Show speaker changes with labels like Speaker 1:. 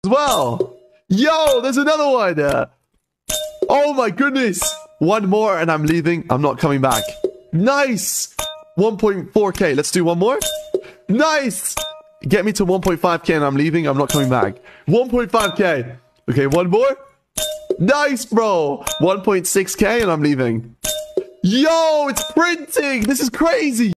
Speaker 1: as well. Yo, there's another one. Oh my goodness. One more and I'm leaving. I'm not coming back. Nice. 1.4k. Let's do one more. Nice. Get me to 1.5k and I'm leaving. I'm not coming back. 1.5k. Okay, one more. Nice, bro. 1.6k and I'm leaving. Yo, it's printing. This is crazy.